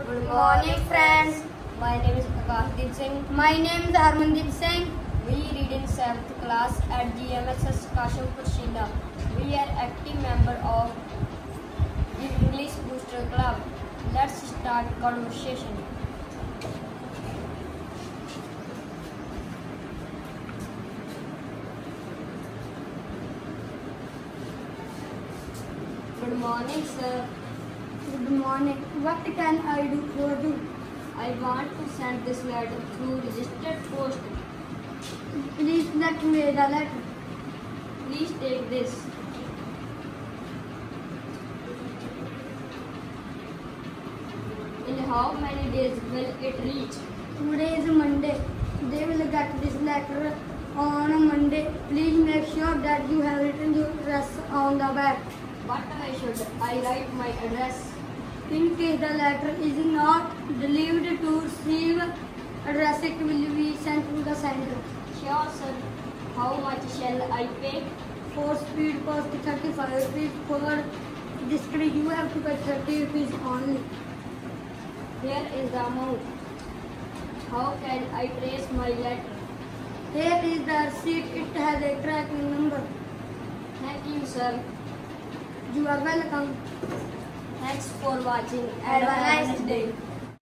Good morning, friends. My name is Kasimpur Singh. My name is Harmandeep Singh. We read in 7th class at GMSS Kasimpur, Chhina. We are active member of English Booster Club. Let's start conversation. Good morning, sir. Good morning. What can I do for you? I want to send this letter through registered post. Please let me read the letter. Please take this. In how many days will it reach? Today is Monday. They will get this letter on Monday. Please make sure that you have written your address on the back. What should I write my address? In case the letter is not delivered to receive address, it will be sent to the sender. Sure, sir. How much shall I pay? For speed post 35 rupees. For discreet you have to pay 30 rupees only. Here is the amount. How can I trace my letter? Here is the receipt. It has a tracking number. Thank you, sir. You are welcome. Thanks for watching. Have a nice day.